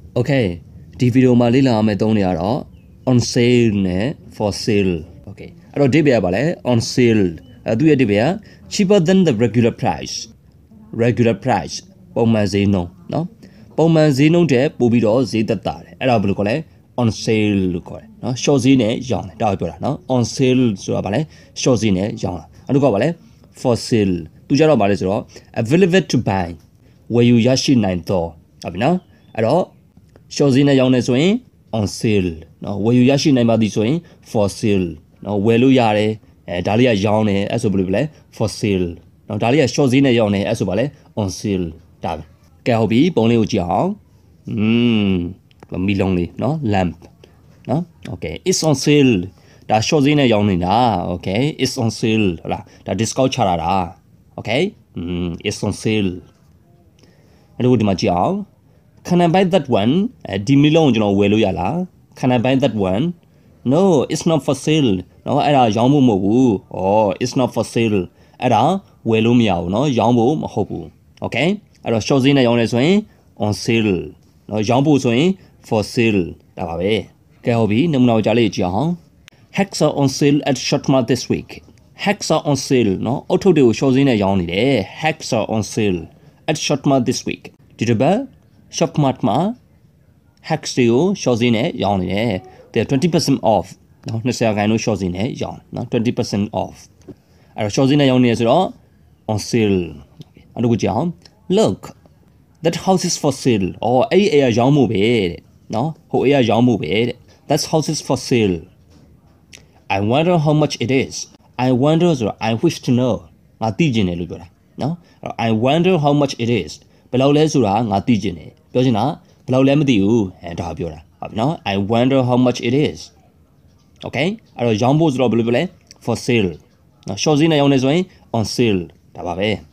Okay ဒီဗီဒီယိုမှာလေ့လာရမယ့်သုံးတွေကတော့ on sale နဲ့ for sale okay အဲ့တော့ဒီပြရပါလဲ on sale သူရဲ့ဒီပြရ cheaper than the regular price ပုံမှန်ဈေးနှုန်းเนาะပုံမှန်ဈေးနှုန်းတဲ့ပို့ပြီးတော့ဈေးသက်သာတယ်အဲ့ဒါဘယ်လိုခေါ်လဲ on sale လို့ခေါ်တယ်เนาะ short ဈေးနဲ့ရောင်းတယ်ဒါကိုပြောတာเนาะ on sale ဆိုတာဗာလဲ short ဈေးနဲ့ရောင်းတာအဲ့ဒါကဗာလဲ for sale သူကြတော့ဗာလဲဆိုတော့ available to buy ဝယ်ယူရရှိနိုင်တော့ဟုတ်ပြီနော်အဲ့တော့ short ဈေးနဲ့ရောင်းနေဆိုရင် on sale เนาะဝယ်ယူရရှိနိုင်ပါသည်ဆိုရင် for sale เนาะဝယ်လို့ရတယ်ဒါလေးကရောင်းတယ်အဲ့ဆိုဘယ်လိုလဲ for sale เนาะဒါလေးက short ဈေးနဲ့ရောင်းတယ်အဲ့ဆိုဗာလဲ on sale ဒါပဲကဲဟုတ်ပြီပုံလေးကိုကြည့်အောင်မီလုံးလေးเนาะ lamp เนาะ okay it's on sale ဒါ short ဈေးနဲ့ရောင်းနေတာ okay it's on sale ဟုတ်လားဒါ discount ချတာ okay it's on sale အဲ့ဒါကိုဒီမှာကြည့်အောင် can I buy that one ဒီမီလုံးကိုကျွန်တော်ဝယ်လို့ရလား can I buy that one no it's not for sale เนาะအဲ့ဒါရောင်းဖို့မဟုတ်ဘူး it's not for sale အဲ့ဒါဝယ်လို့မရဘူးเนาะရောင်းဖို့မဟုတ်ဘူး okay အဲ့တော့ short ဈေးနဲ့ရောင်းနေဆိုရင် on sale เนาะရောင်းဖို့ဆိုရင် for sale ဒါပါပဲကဲဟုတ်ပြီနမူနာကိုကြားလေးကြည့်အောင် hacks are on sale at Short Mart this week hacks are on sale เนาะအုတ်ထုတ်တွေကို short ဈေးနဲ့ရောင်းနေတယ် hacks are on sale at Short Mart this week ဒီတစ်ပတ် Short Mart မှာ hacks တွေကို short ဈေးနဲ့ရောင်းနေတယ် they are 20% off เนาะ20% short ဈေးနဲ့ရောင်းเนาะ20% off အဲ့တော့ short ဈေးနဲ့ရောင်းနေရဆိုတော့ on sale အဲ့ဒါကိုကြည့်အောင် look that house is for sale အဲ့ဒီအရာရောင်းမှုပဲတဲ့เนาะဟိုအရာရောင်းမှုပဲတဲ့ that house is for sale I wonder how much it is I wonder ဆိုတော့ I wish to know ငါသိချင်တယ်လို့ပြောတာเนาะ I wonder how much it is ဘယ်လောက်လဲဆိုတာငါသိချင်တယ်ပြောချင်တာဘယ်လောက်လဲမသိဘူးဒါပြောတာဟုတ်ပြီเนาะ I wonder how much it is okay အဲ့တော့ရောင်းဖို့ဆိုတော့ဘယ်လိုပြောလဲ for sale เนาะ short ဈေးနဲ့ရောင်းနေဆိုရင် on sale ဒါပါပဲ